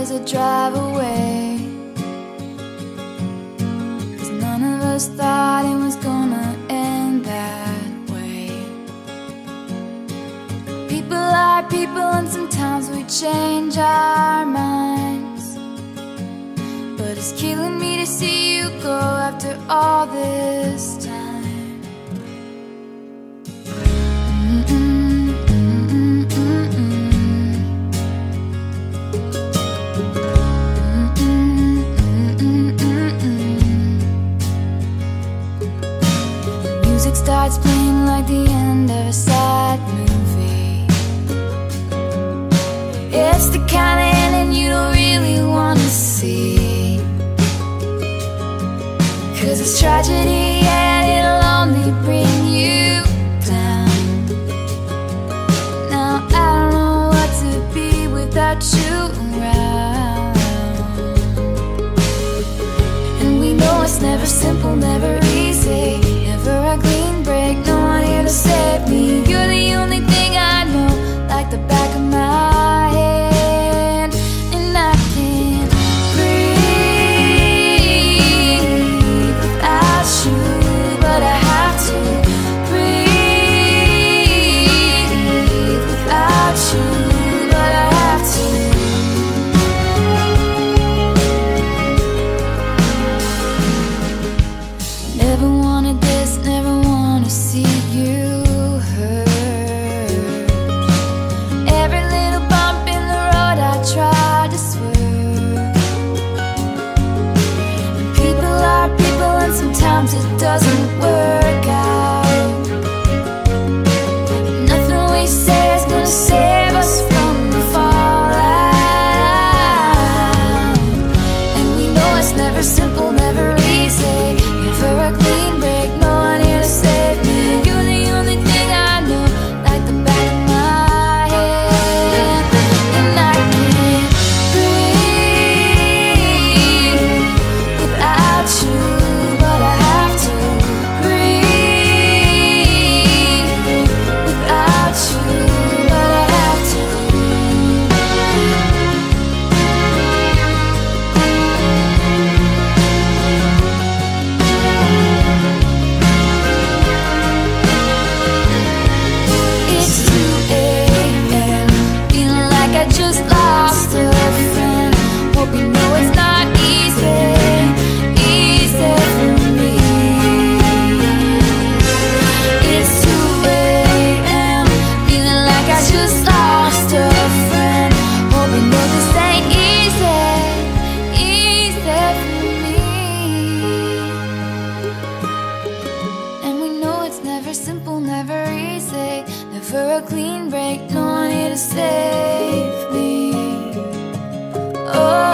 as I drive away, 'cause none of us thought it was gonna end that way. People are people, and sometimes we change our minds, but it's killing me to see you go after all this time. Music starts playing like the end of a sad movie. It's the kind of ending you don't really want to see, 'cause it's tragedy and it'll only bring you down. Now I don't know what to be without you around, and we know it's never simple, never easy, never a clean break, no one here to save me. You're the only thing I know, like the back of my head, and I can't breathe without you, but I have to breathe without you, but I have to. Never wanted this, never wanna see you hurt. Every little bump in the road I tried to swerve. And people are people, and sometimes it doesn't work out. Nothing we say is gonna save us from the fallout, and we know it's never simple, never easy, never a clean break, no one here to save me. You're the only thing I know, like the back of my head, and I can't breathe without you, but I have to breathe without you, but I have to. It's 2 a.m., feeling like I just lost a friend. Hope you know it's not easy, easy for me. It's 2 a.m., feeling like I just lost a friend. Hope you know this ain't easy, easy for me. And we know it's never simple, never easy, never a clean break, no one here to save me. Oh,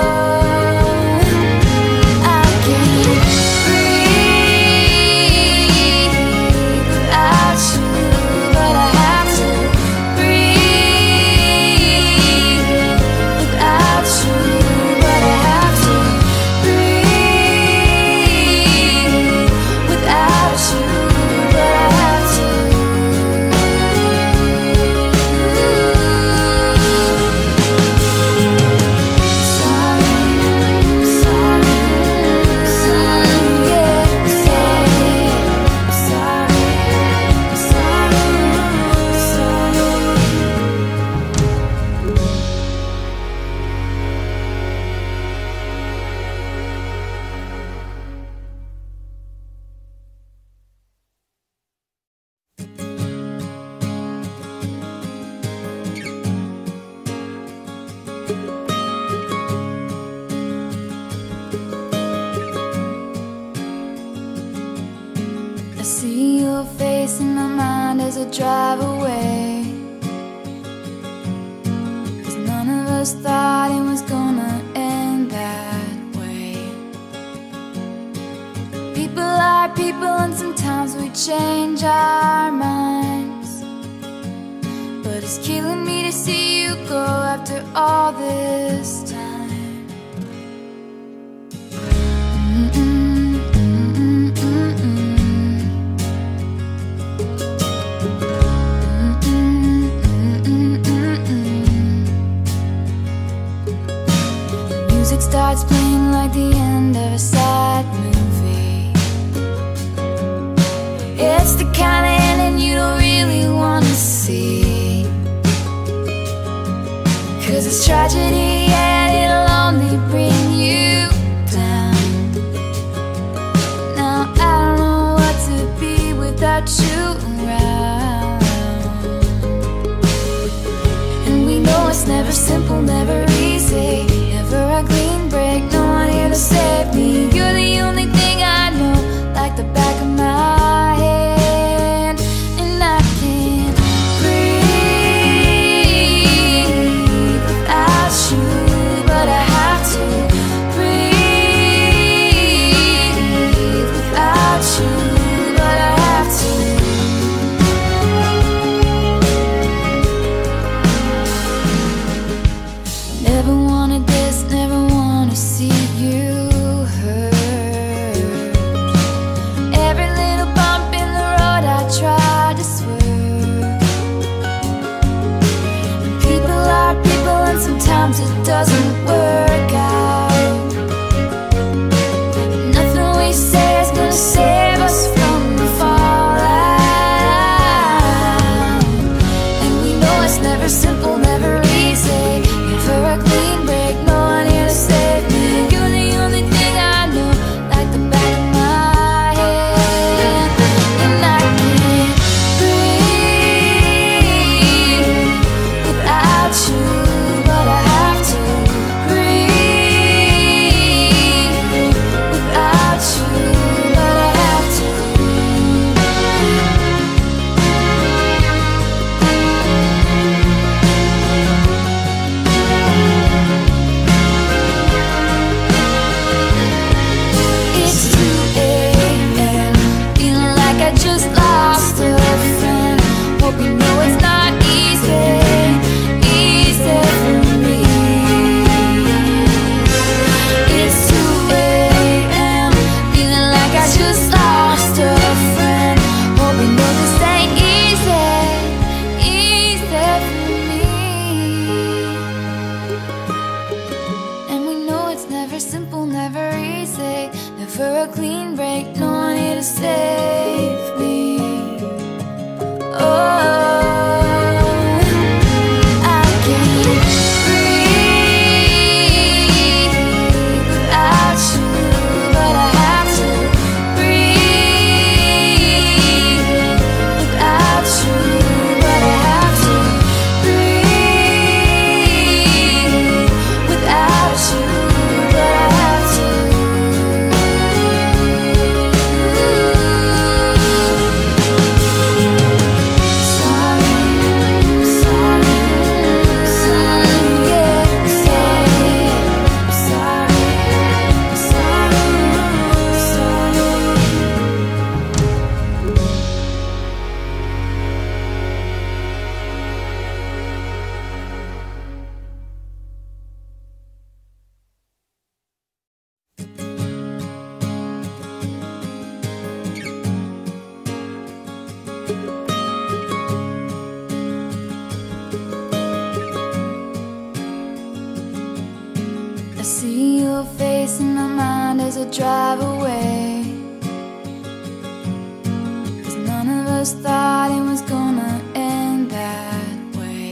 I can't breathe without you, but I have to breathe without you, but I have to breathe without you, but I have to. I see your face in my mind as I drive away, 'cause none of us thought it was gonna end that way. People are people, and sometimes we change our minds, but it's killing me to see you go after all this time. music starts playing like the end of a sad movie. It's the kind of ending you don't really want to see, 'cause it's tragedy and it'll only bring you down. Now I don't know what to be without you around. And we know it's never simple, never easy, never a clean break, no one here to save me. You're the only thing I know, like the back of my hand. And I can't breathe without you, but I have to breathe without you, but I have to. Never wanted this, never wanna see you hurt. Every little bump in the road I tried to swerve. People are people and sometimes it doesn't work out. Nothing we say is gonna save us from the fallout. And we know it's never simple, never easy, never a clean break, no one here to save me. You're the only thing I know, like the back of my hand. And I can't breathe without you, but I have to breathe without you, but I have to. It's 2 a.m., feeling like I just lost a friend. Hope you know it's not easy, easy for me. It's 2 a.m., feeling like I just lost a friend. Hope you know this ain't easy, easy for me. And we know it's never simple, never easy, never a clean break, no one here to save me. Oh, I can't breathe without you, but I have to breathe without you, but I have to breathe without you, but I have to. I see your face in my mind as I drive away, 'cause none of us thought it was gonna end that way.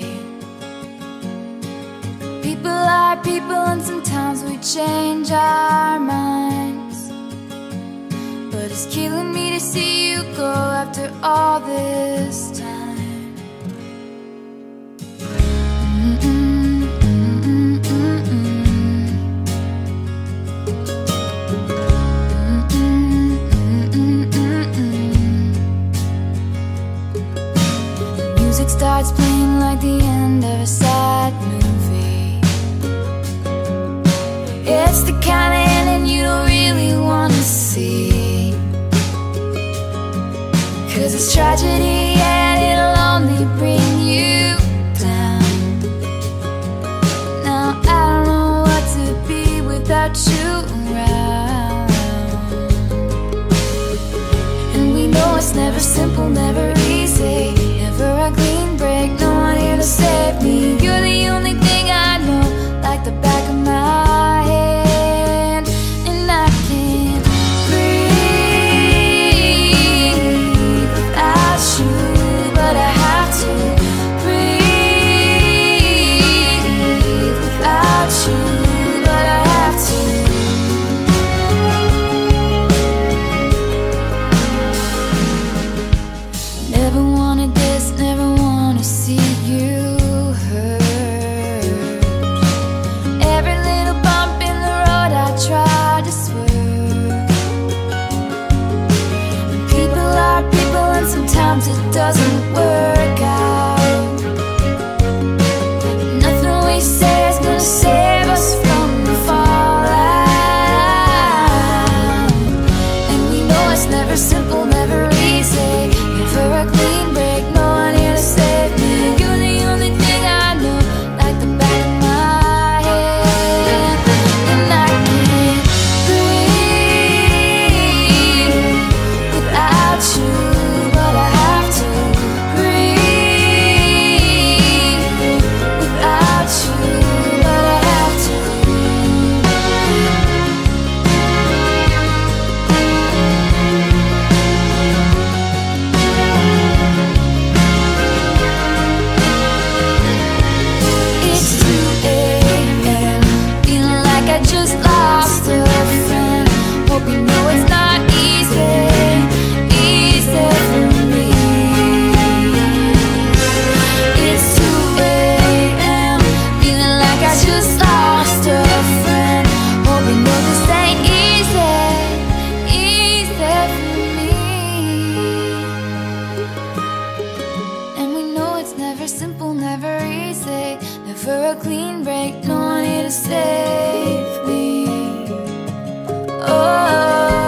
People are people and sometimes we change our minds, but it's killing me to see you go after all this time. Music starts playing like the end of a sad movie. It's the kind of ending you don't really want to see, 'cause it's tragedy and it'll only bring you down. Now I don't know what to be without you around. And we know it's never simple, never easy, never a clean break, no one here to save me. You're the only thing I know, like the back of my head. break, no one here to save me. Oh,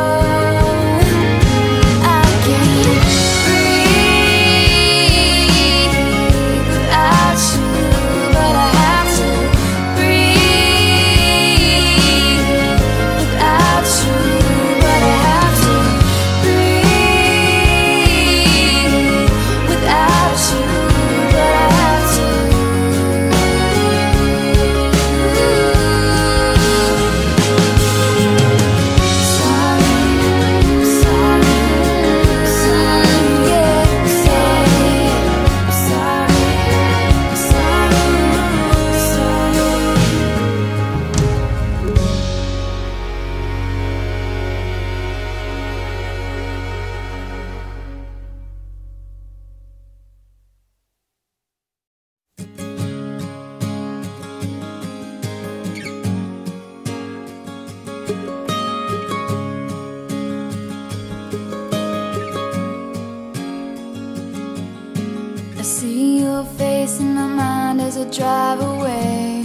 I see your face in my mind as I drive away,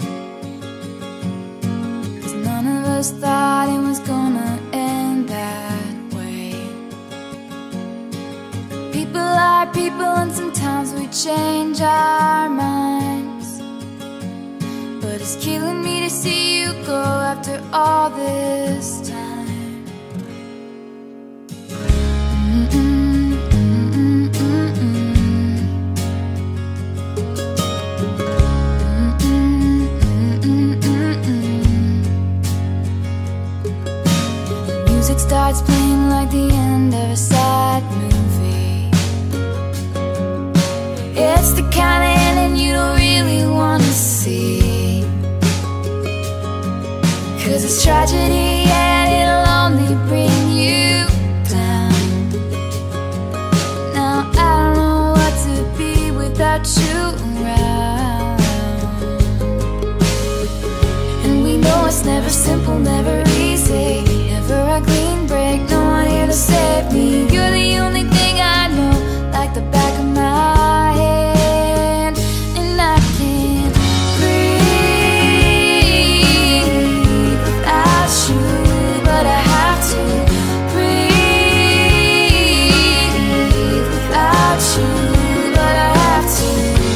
'cause none of us thought it was gonna end that way. People are people, and sometimes we change our minds, but it's killing me to see you go after all this time. Music starts playing like the end of a sad movie. It's the kind of ending you don't really want to see, 'cause it's tragedy and it'll only bring you down. Now I don't know what to be without you around, and we know it's never simple, never easy, never a clean break, no one here to save me. You're the only thing I know, like the back of my hand, and I can't breathe without you, but I have to breathe without you, but I have to.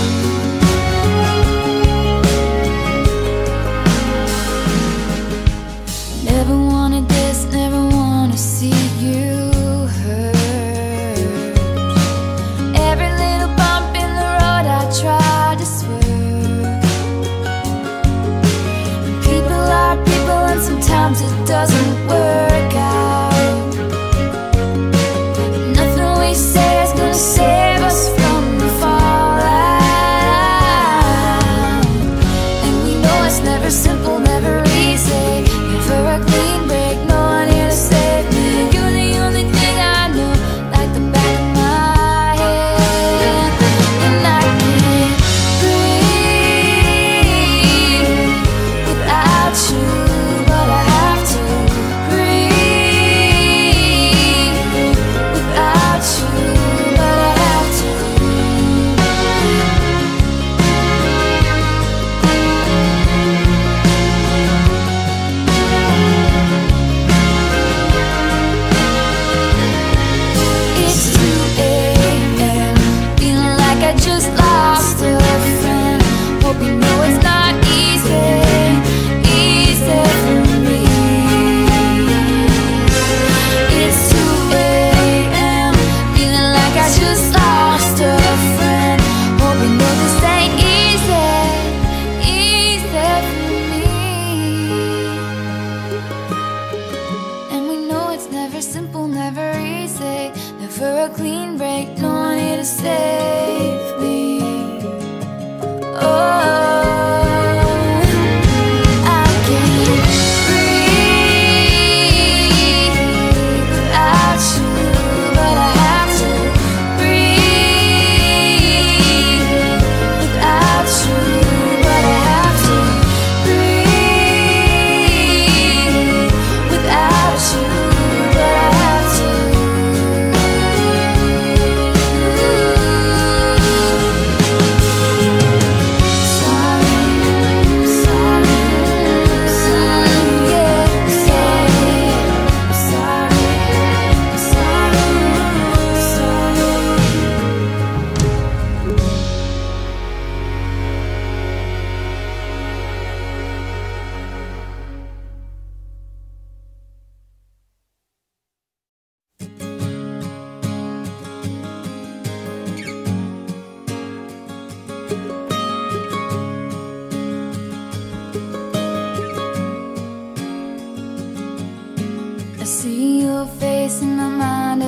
Never wanted this, never wanna see you hurt. Every little bump in the road I tried to swerve. People are people, and sometimes it doesn't work out. Nothing we say is gonna save us from the fallout, and we know it's never simple, never easy, never a clean break, no one here to save me. You're the only thing I know, like the back of my hand, and I can't breathe without you, but I have to.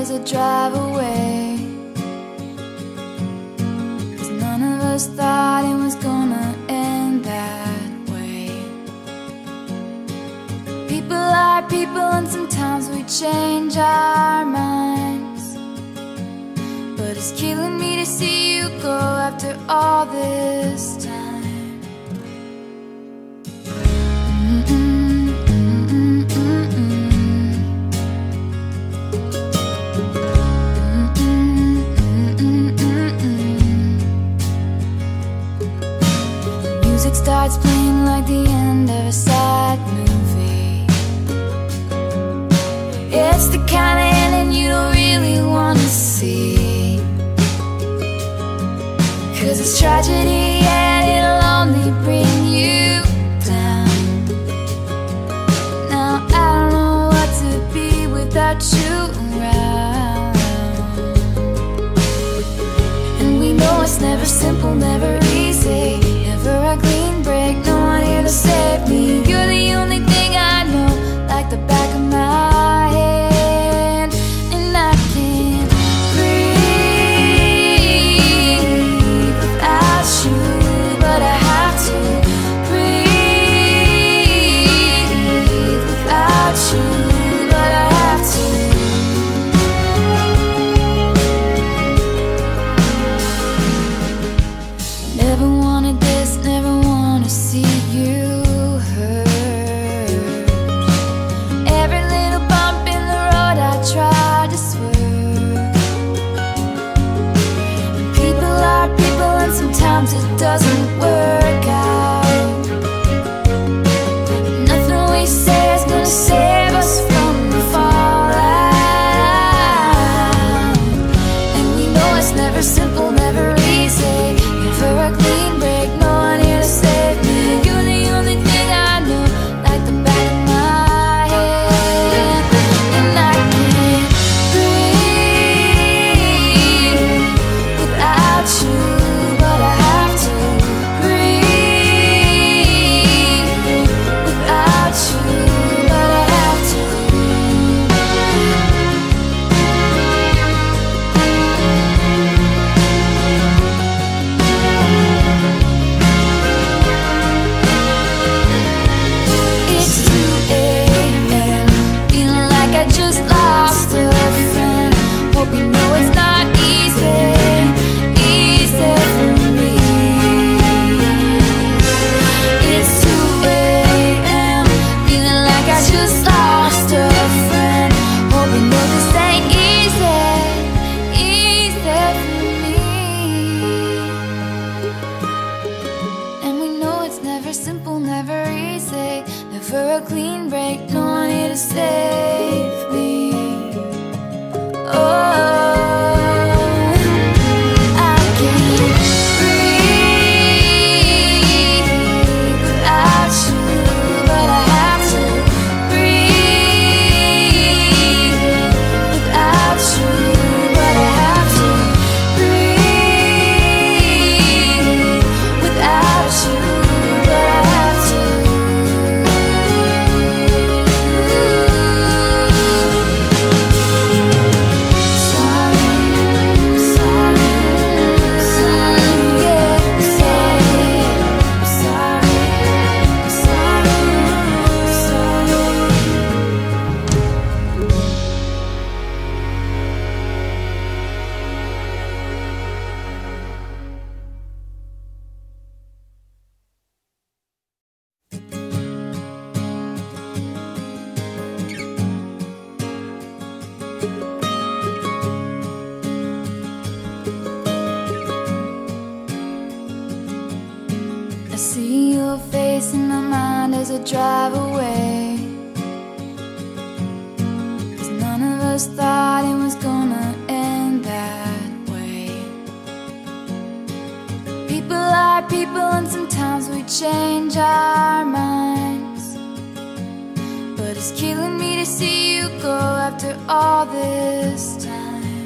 as I drive away, 'cause none of us thought it was gonna end that way. People are people, and sometimes we change our minds, but it's killing me to see you go after all this time. Music starts playing like the end of a sad movie. It's the kind of ending you don't really want to see, 'cause it's tragedy and it'll only bring you down. Now I don't know what to be without you around, and we know it's never simple, never easy, never a clean break, no one here to save me. You're the only thing I know, like the back of my hand, and I can't breathe without you, but I have to breathe without you, but I have to. Never wanted this, never want to see you hurt. Every little bump in the road I tried to swerve. People are people, and sometimes it doesn't work out. Nothing we say is gonna save us from the fallout, and we know it's never simple, never easy, never a clean break, no one here to save me. You're the only thing I know, like the back of my hand, and I can't breathe without you, but I have to breathe without you, but I have to. It's 2 a.m., feeling like I just lost a friend. Hope you know it's not easy, easy for me. It's 2 a.m., feeling like I just lost a friend. Hope you know this ain't easy, easy for me. And we know it's never simple, never easy, never a clean break, no one here to save me. Oh, I can't breathe without you, but I have to breathe without you, but I have to breathe without you, but I have to. I see your face in my mind as I drive away, 'cause none of us thought it was gonna end that way. People are people, and sometimes we change our minds, but it's killing me to see you go after all this time.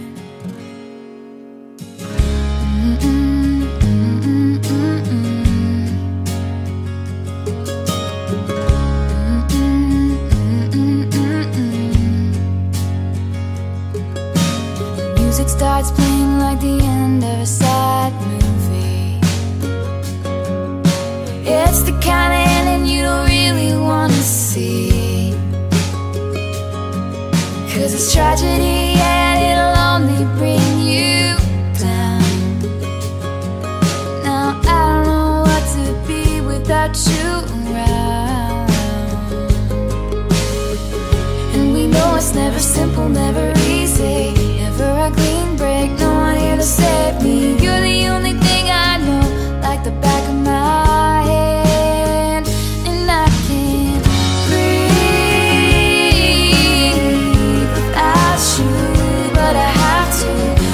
starts playing like the end of a sad movie. It's the kind of ending you don't really wanna see, 'cause it's tragedy and it'll only bring you down. Now I don't know what to be without you around. And we know it's never simple, never easy, never a clean break, no one here to save me. You're the only thing I know, like the back of my hand. And I can't breathe without you, but I have to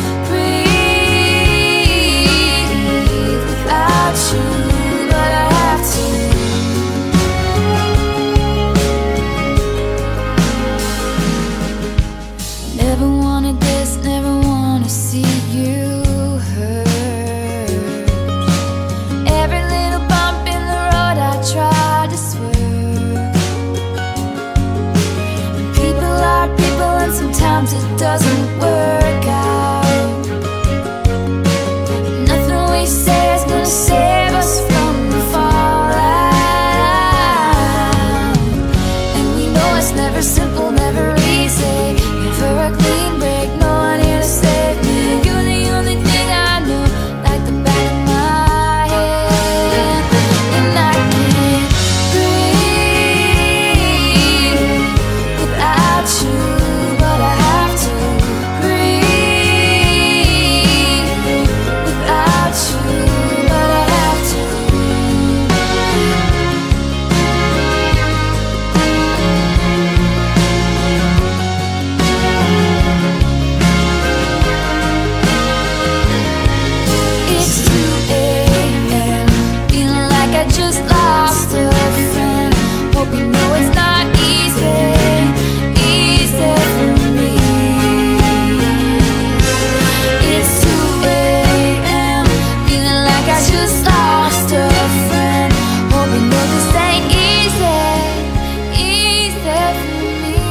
breathe without you, but I have to. Never wanted this, never wanna see you hurt. Every little bump in the road I tried to swerve. People are people and sometimes it doesn't work out. Nothing we say is gonna save us from the fallout. And we know it's never simple, never easy, never a clean break, no one here to save me. You're the only thing I know, like the back of my hand. And I can't breathe without you, but I have to breathe without you, but I have to. It's 2 a.m., feeling like I just lost a friend. Hope you know it's not easy, easy for me. It's 2 a.m., feeling like I just lost a friend. Hope you know this ain't easy, easy for me.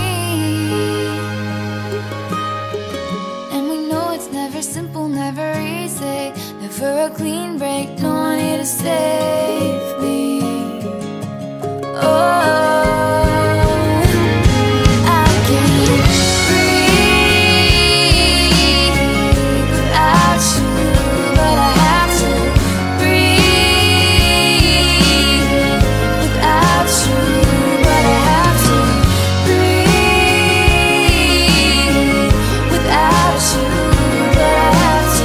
And we know it's never simple, never easy, never a clean break, no one here to save me. Oh, I can't breathe without you, but I have to breathe without you, but I have to breathe without you, but I have to.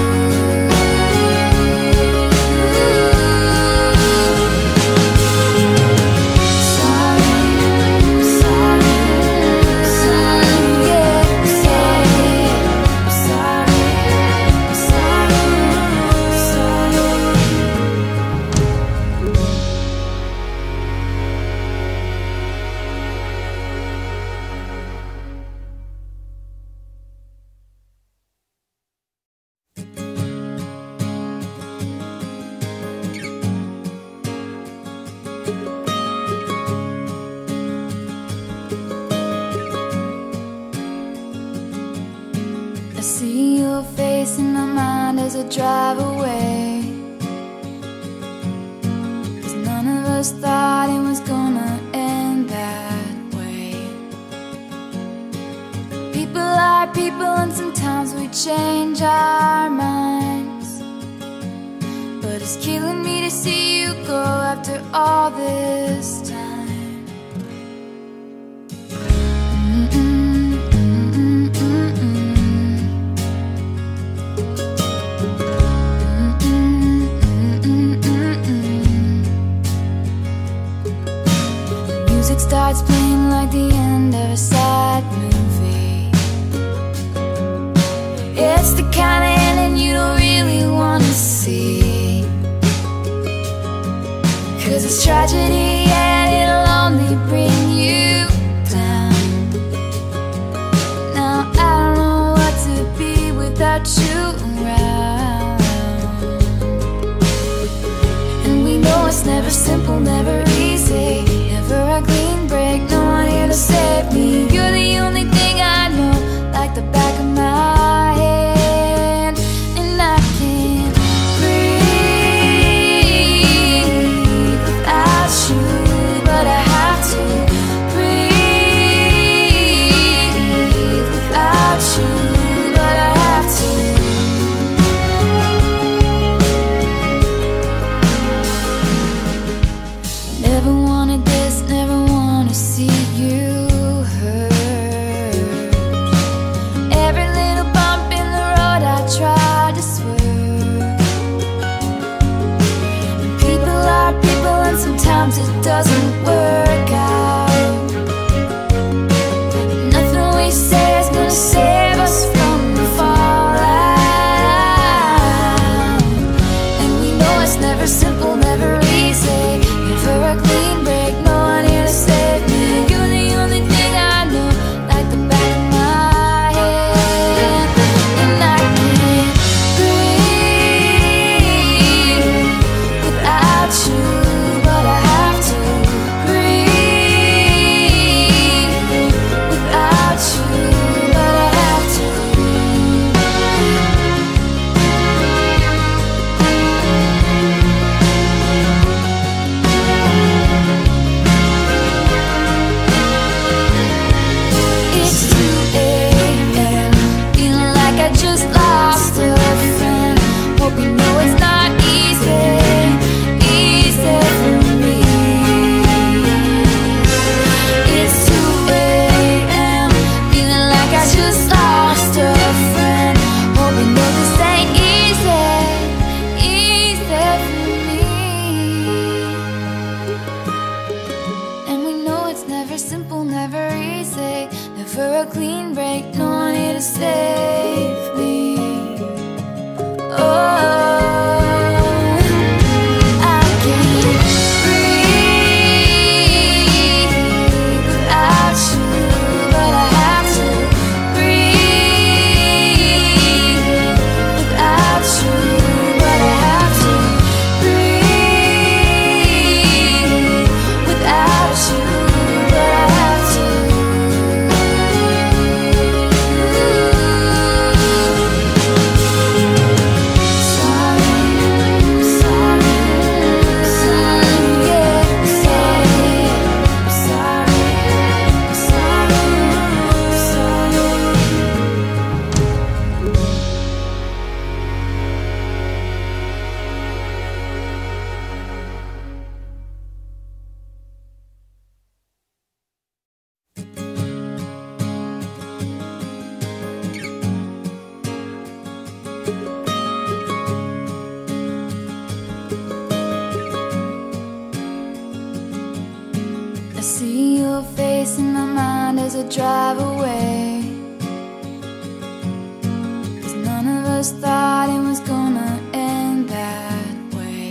I see your face in my mind as I drive away, 'cause none of us thought it was gonna end that way. People are people and sometimes we change our minds, but it's killing me to see you go after all this time. Music starts playing like the end of a sad movie. It's the kind of ending you don't really wanna see, 'cause it's tragedy and it'll only bring you down. Now I don't know what to be without you around. And we know it's never simple, never easy, never a clean break, no one here to save me. You're the only thing I know, like the back of my head. doesn't work out. Nothing we say is gonna save us from the fallout. And we know it's never simple, never easy. Never a clean break, no one here to save me. You're the only thing I know, like the back of my head. And I can't breathe without you, but I have to breathe without you, but I have to. It's 2 a.m., feeling like I just lost a friend. Hope you know it's not easy, easy for me. It's 2 a.m., feeling like I just lost a friend. Hope you know this ain't easy, easy for me. And we know it's never simple, never easy. Never a clean break, no one here to save me. Oh, I can't breathe without you, but I have to breathe without you, but I have to breathe without you, but I have to. I see your face in my mind as I drive away, 'cause none of us thought it was gonna end that way.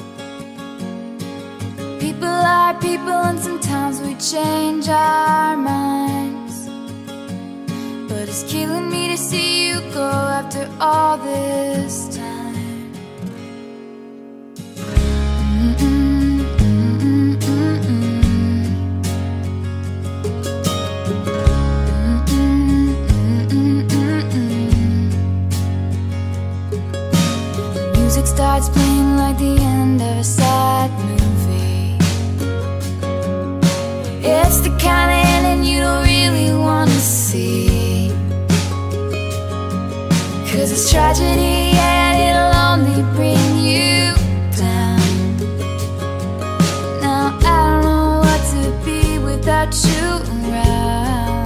People are people, and sometimes we change our minds, but it's killing me to see you go after all this time. Music starts playing like the end of a sad movie. It's the kind of ending you don't really want to see, 'cause it's tragedy and it'll only bring you down. Now I don't know what to be without you around.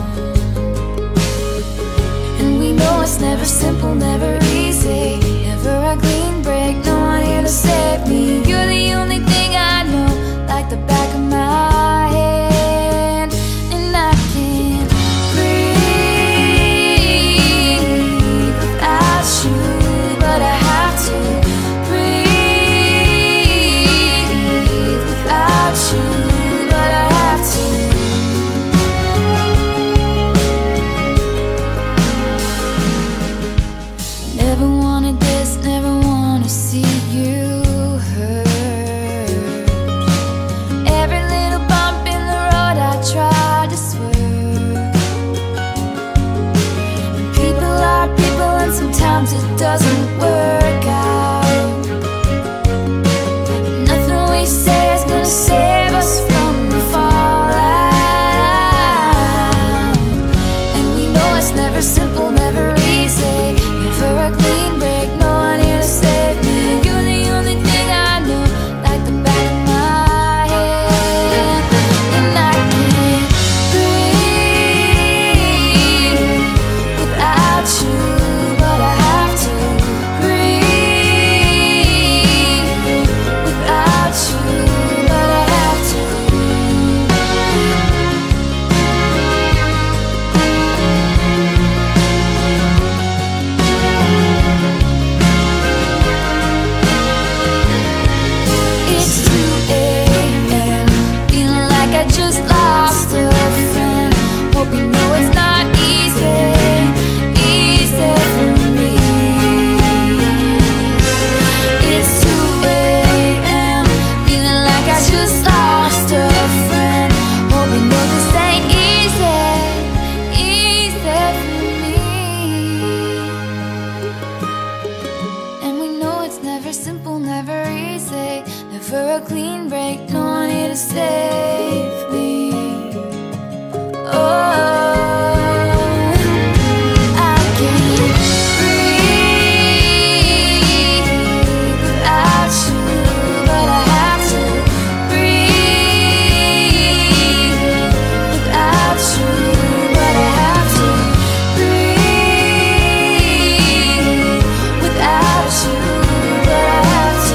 And we know it's never simple, never easy. Never a clean break, no one here to save me. You're the only thing I know, like the back of my head. And I can't breathe without you, I just lost a friend. Hope you know it's not easy, easy for me. It's 2 a.m., feeling like I just lost a friend. Hope you know this ain't easy, easy for me. And we know it's never simple, never easy, never a clean break, no one here to save me. Oh, I can't breathe without you, but I have to breathe without you, but I have to breathe without you, but I have to.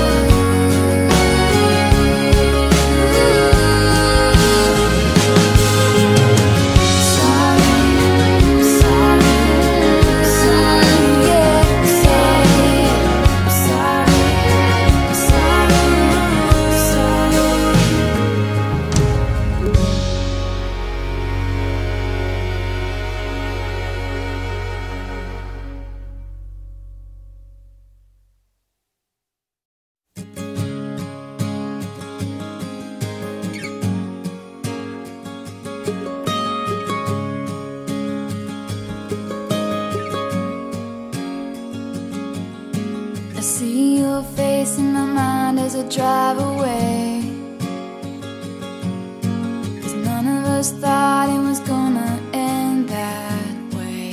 I see your face in my mind as I drive away, 'cause none of us thought it was gonna end that way.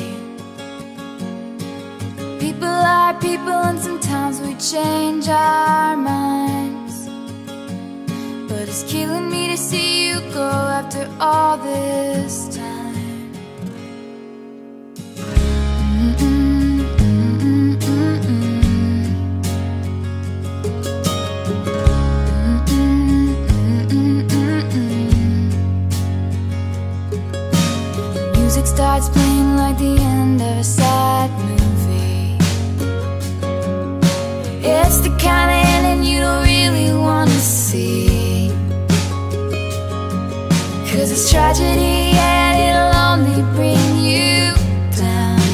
People are people, and sometimes we change our minds, but it's killing me to see you go after all this time. Music starts playing like the end of a sad movie. It's the kind of ending you don't really want to see, 'cause it's tragedy and it'll only bring you down.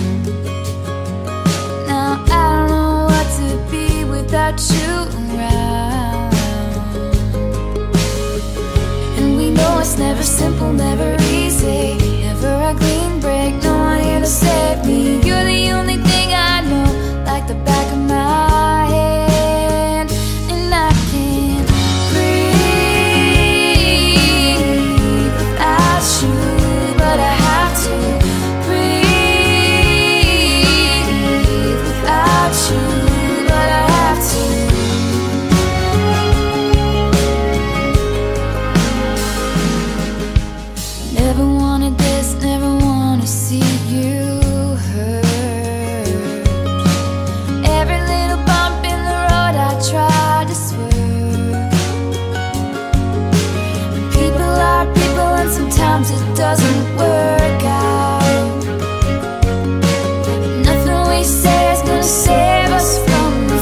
Now I don't know what to be without you around. And we know it's never simple, never easy, never a clean break, no one here to save me. You're the only thing I know, like the back of my head. And I can't breathe without you, but I have to breathe without you, but I have to. Never wanted this, never wanna see you hurt. Every little bump in the road I tried to swerve. And people are people, and sometimes it doesn't work out. Nothing we say is gonna save us from the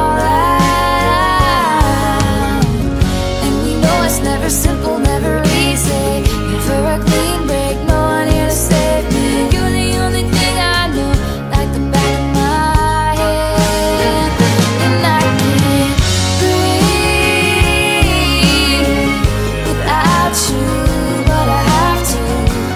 fallout. And we know it's never simple, never easy, never a clean break, no one here to save me. You're the only thing I know, like the back of my head. And I can't breathe without you, but I have to.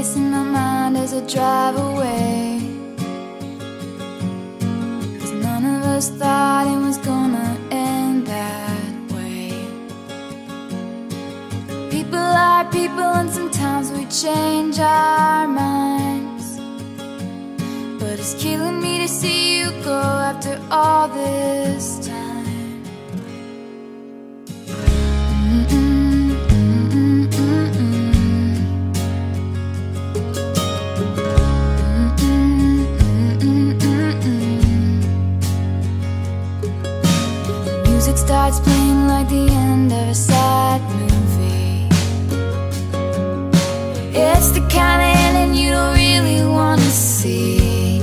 face in my mind as I drive away, 'cause none of us thought it was gonna end that way. People are people, and sometimes we change our minds, but it's killing me to see you go after all this time. Music starts playing like the end of a sad movie. It's the kind of ending you don't really want to see,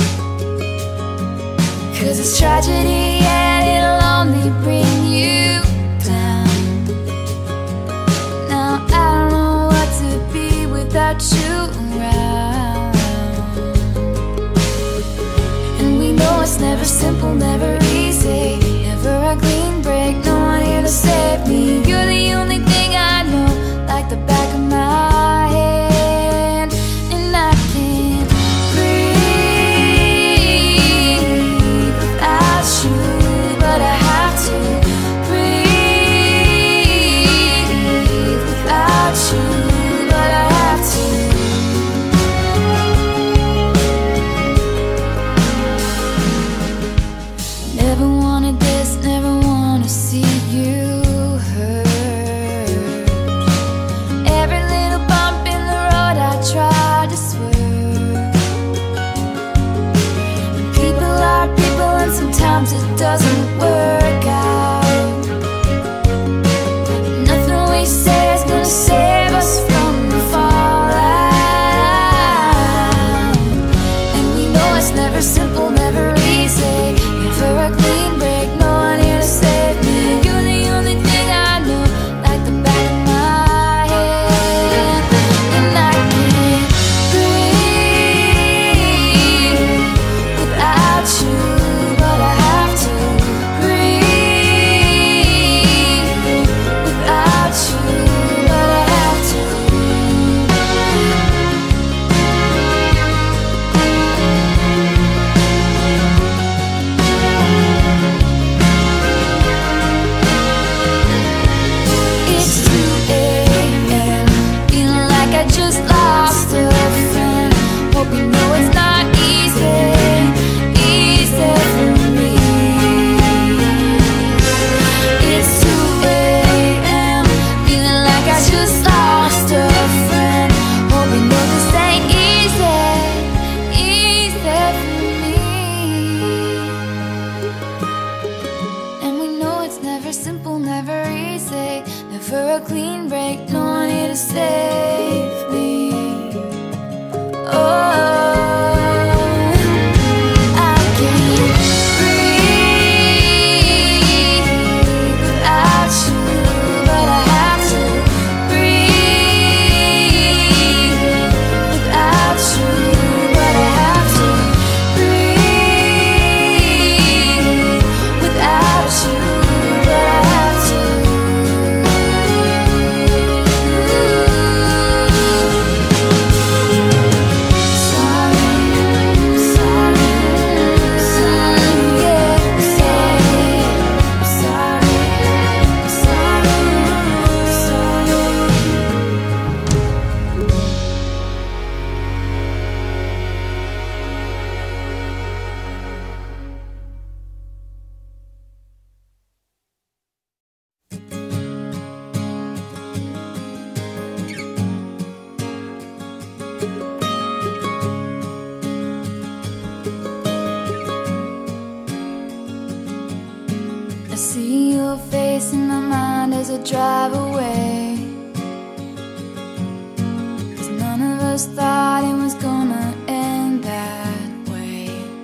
'cause it's tragedy and it'll only bring you down. Now I don't know what to be without you around, and we know it's never simple, never easy, never a clean break, no one here to save me. You're the only thing I know, like the back of my hand, and I can't breathe without you, but I have to breathe without you, but I have to. Never wanted this, never wanna see you hurt. Every little bump in the road I tried to swerve. People are people, and sometimes it doesn't work out. Nothing we say is gonna save us from the fallout, and we know it's never simple, never easy, never a clean break, no one here to save me. You're the only thing I know, like the back of my hand, and I can't breathe without you, but I have to breathe without you, but I have to. It's 2 a.m., feeling like I just lost a friend. Hope you know it's not easy, easy for me. It's 2 a.m., feeling like I just lost a friend. Hope you know this ain't easy, easy for me. And we know it's never simple, never easy, never a clean break, no one here to save me. Oh, I can't breathe without you, but I have to breathe without you, but I have to breathe without you, but I have to. I see your face in my mind as I drive away, 'cause none of us thought it was gonna end that way.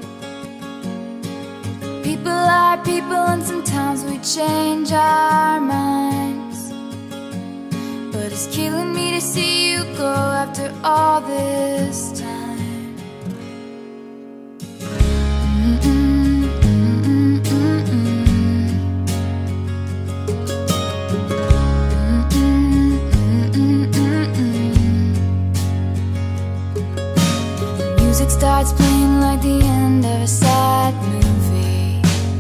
People are people, and sometimes we change our minds, but it's killing me to see you go after all this time. starts playing like the end of a sad movie.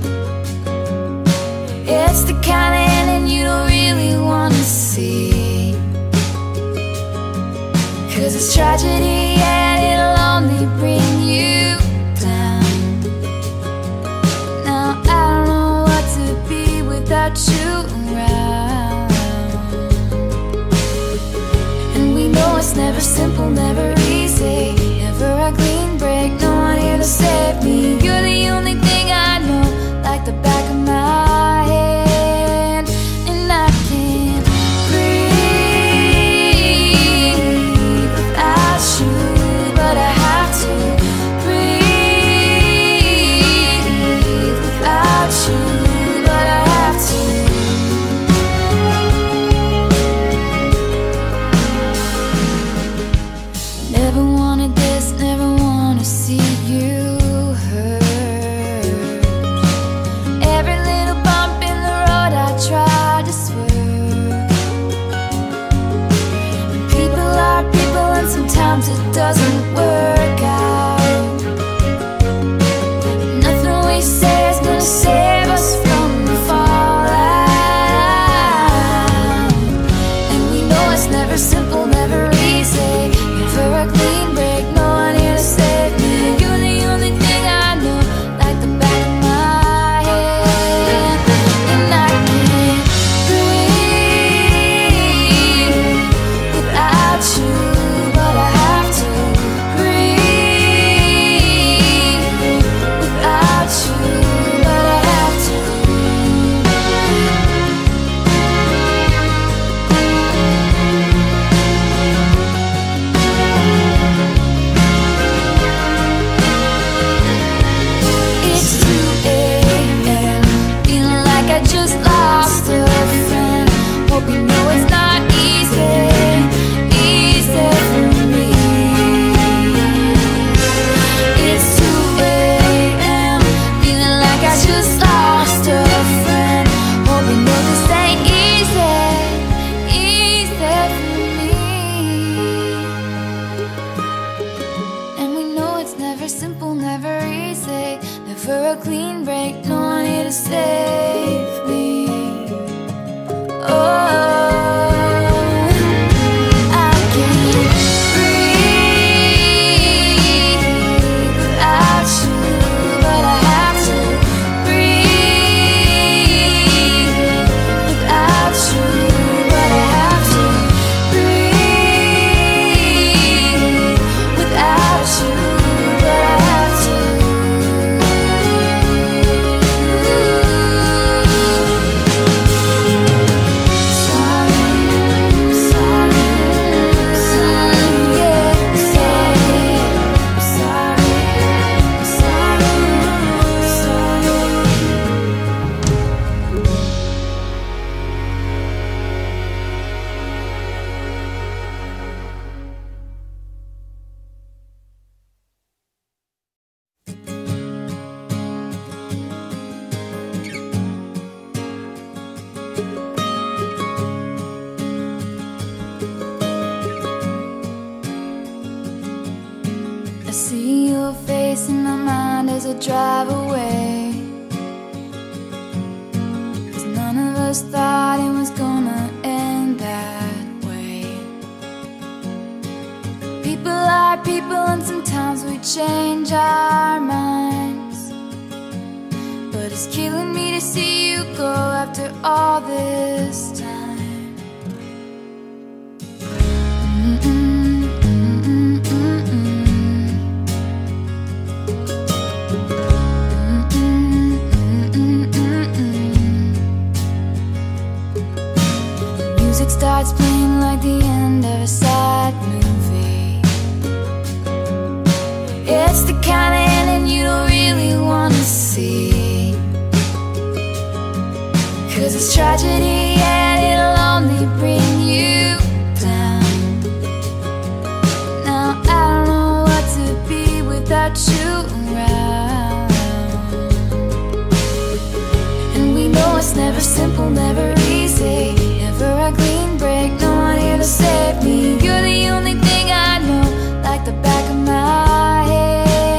It's the kind of ending you don't really want to see, 'cause it's tragedy and it'll only bring you down. Now I don't know what to be without you around. And we know it's never simple, never easy, never a clean break, no one here to save me. You're the only thing I know, like the back of my hand. And I can't breathe without you, but I have to breathe without you, but I have to. Never wanted this, never wanna see you hurt. Every little bump in the road I tried to swerve. People are people and sometimes it doesn't work out. Nothing we say is gonna save us from the fallout. And we know it's never simple, never easy, never a clean break, no one here to save me. You're the only thing I know, like the back of my hand. And I can't breathe without you, but I have to breathe without you, but I have to. It's 2 a.m., feeling like I just lost a friend. Hope you know it's not easy, easy for me. It's 2 a.m., feeling like I just lost a friend. Hope you know this ain't easy, easy for me. And we know it's never simple, never easy, never a clean break, no one here to save me. Oh, I can't breathe without you, but I have to breathe without you, but I have to breathe without you, but I have to. I see your face in my mind as I drive away, 'cause none of us thought it was gonna end that way. People are people and sometimes we change our minds, but it's killing me to see you go after all this time. Music starts playing like the end of a sad movie. It's the kind of ending you don't really want to see, 'cause it's tragedy and it'll only bring you down. Now I don't know what to be without you around. And we know it's never simple, never easy, never a clean break, no one here to save me. You're the only thing I know, like the back of my head.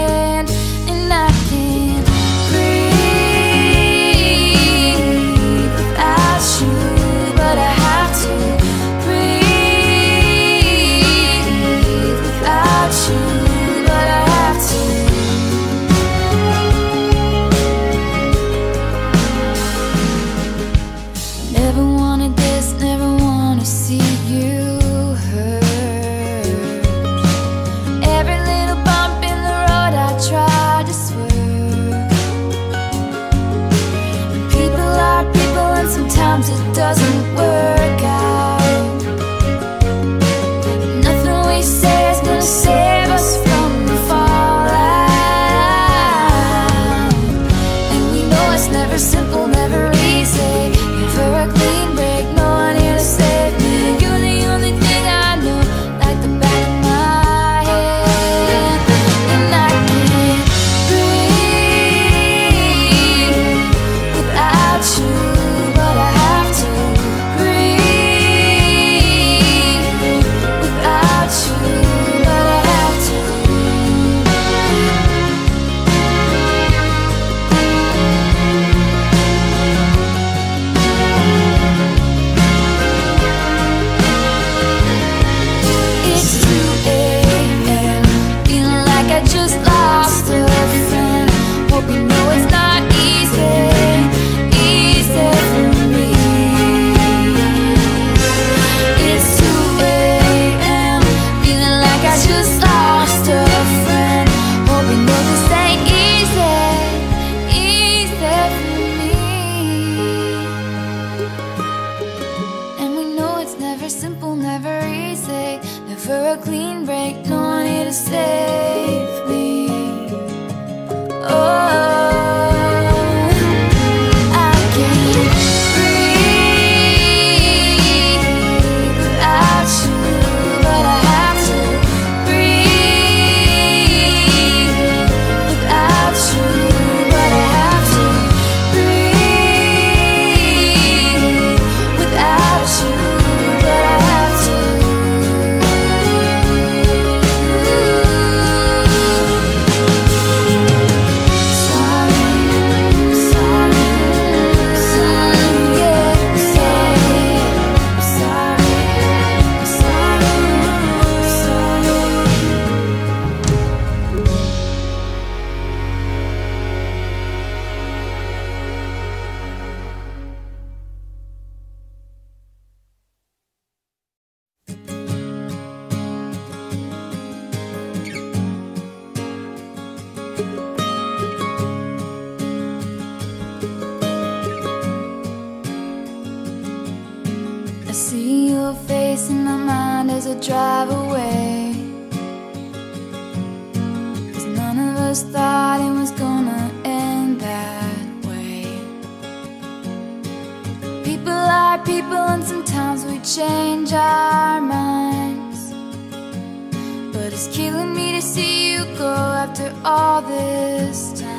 never simple, never easy. Never a clean break, no one here to save me. Oh, I see your face in my mind as I drive away, 'cause none of us thought it was gonna end that way. People are people, and sometimes we change our minds, but it's killing me to see you go after all this time.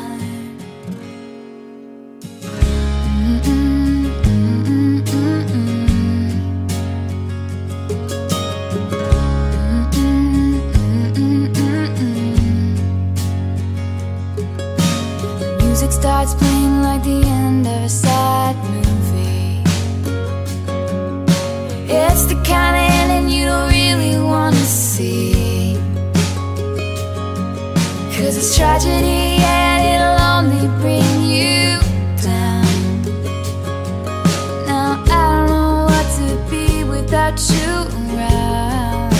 Music starts playing like the end of a sad movie. It's the kind of ending you don't really want to see, 'cause it's tragedy and it'll only bring you down. Now I don't know what to be without you around.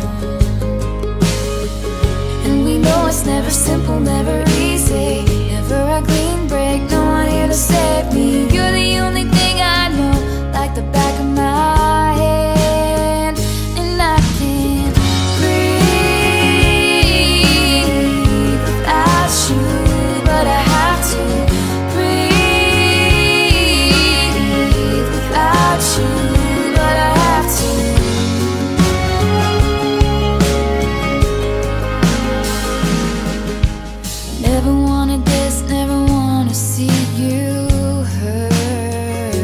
And we know it's never simple, never easy. Never a clean break, no one here to save me. You're the only thing I know, like the back of my hand. And I can't breathe without you, but I have to breathe without you, but I have to. Never wanted this, never wanna see you hurt.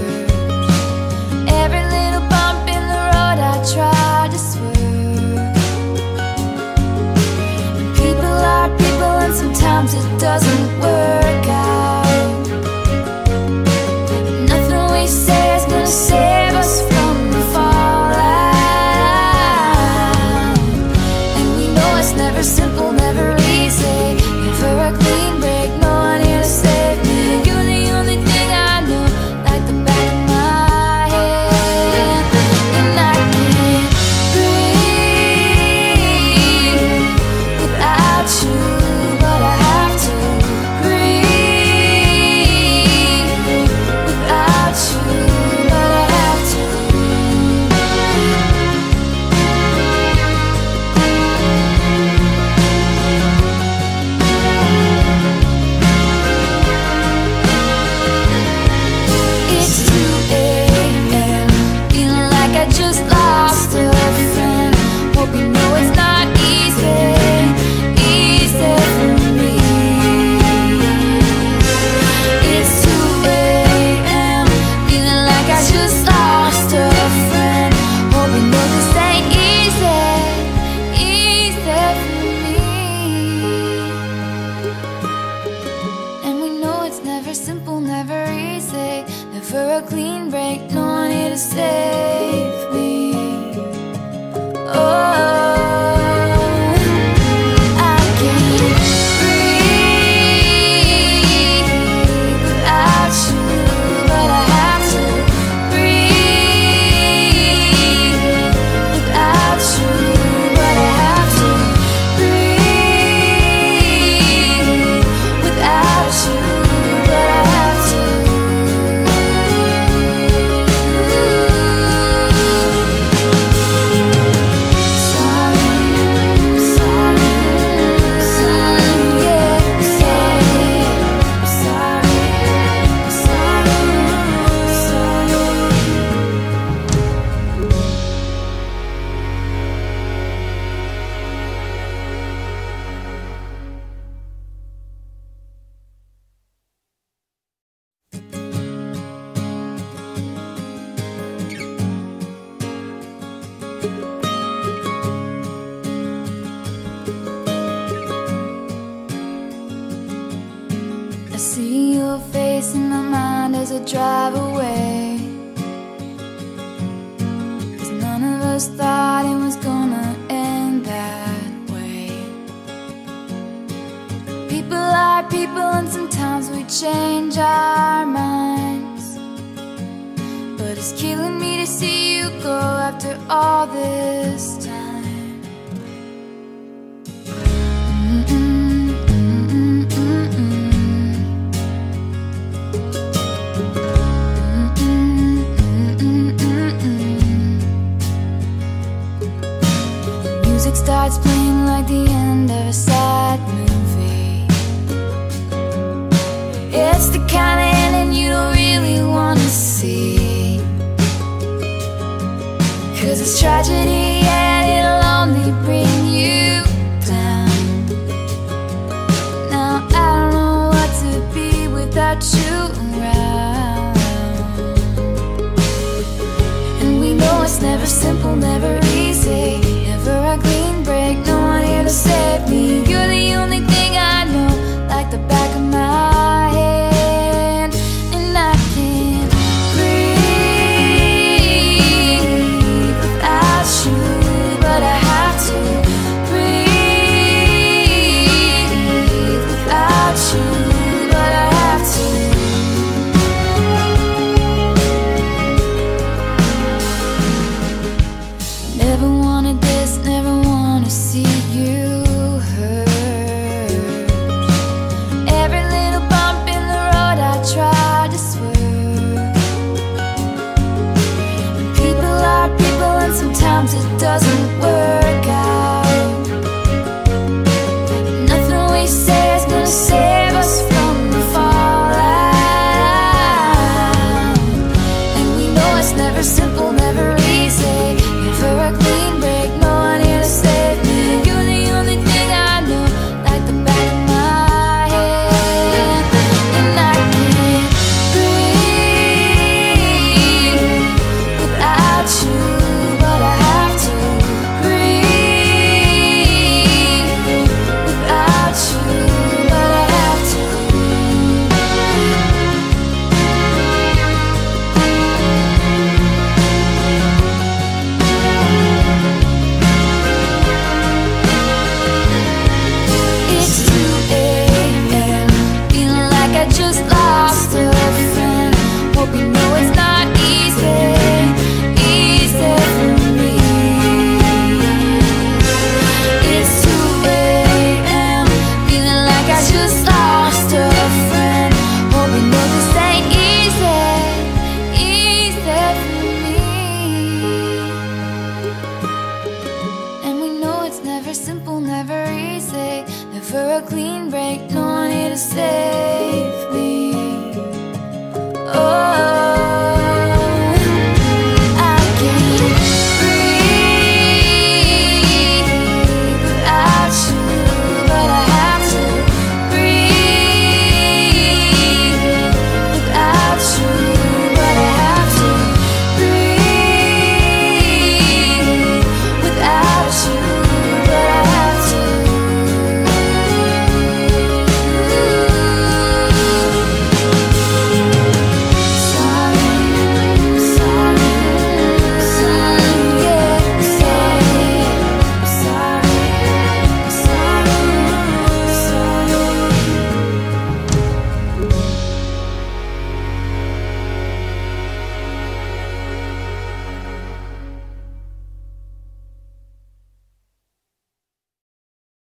I see your face in my mind as I drive away, 'cause none of us thought it was gonna end that way. People are people, and sometimes we change our minds, but it's killing me to see you go after all this time. Music starts playing like the end of a sad movie. It's the kind of ending you don't really want to see, 'cause it's tragedy and it'll only bring you down. Now I don't know what to be without you around, and we know it's never simple, never easy, never a clean break, no one here to save me. You're the only thing I know, like the back of my hand, and I can't breathe without you, but I have to breathe without you, but I have to. Never wanted this, never wanna see you hurt. Every little bump in the road I tried to swerve. People are people, and sometimes it doesn't work out. Nothing we say is gonna save us from the fallout, and we know it's never simple, never easy, never a clean break, no one here to save me. You're the only thing I know, like the back of my hand, and I can't breathe without you, but I have to breathe without you, but I have to. It's 2 a.m., feeling like I just lost a friend. Hope you know it's not easy, easy for me. It's 2 a.m., feeling like I just lost a friend. Hope you know this ain't easy, easy for me. And we know it's never simple, never easy, never a clean break, no one here to save